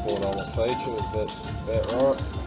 pour it on my feature with a bit right.